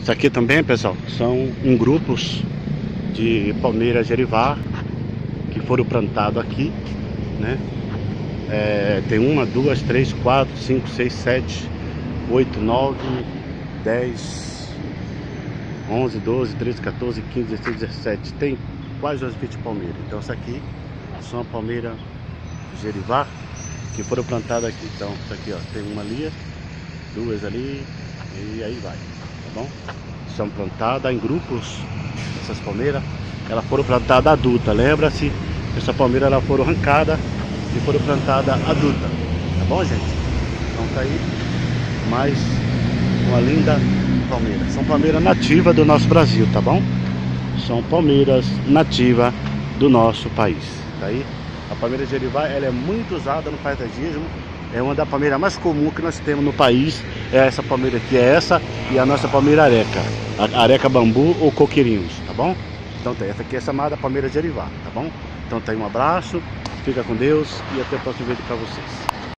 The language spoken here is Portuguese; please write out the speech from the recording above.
Isso aqui também, pessoal, são grupos de palmeira gerivá que foram plantados aqui, né? Tem uma, duas, três, quatro, cinco, seis, sete, 8, 9, 10, 11, 12, 13, 14, 15, 16, 17. Tem quase umas 20 palmeiras. Então essa aqui são a palmeira gerivá que foram plantadas aqui. Então isso aqui, ó, tem uma ali, duas ali e aí vai, tá bom? São plantadas em grupos. Essas palmeiras, elas foram plantadas adulta. Lembra-se, essa palmeira ela foram arrancada e foram plantadas adulta, tá bom, gente? Então tá aí mais uma linda palmeira. São palmeiras nativas do nosso Brasil, tá bom? São palmeiras nativas do nosso país. Tá aí? A palmeira gerivá, ela é muito usada no paisagismo. É uma das palmeiras mais comuns que nós temos no país. É essa palmeira aqui, é essa e a nossa palmeira areca. A areca bambu ou coqueirinhos, tá bom? Então tem essa aqui, é chamada palmeira gerivá, tá bom? Então tem um abraço, fica com Deus e até o próximo vídeo para vocês.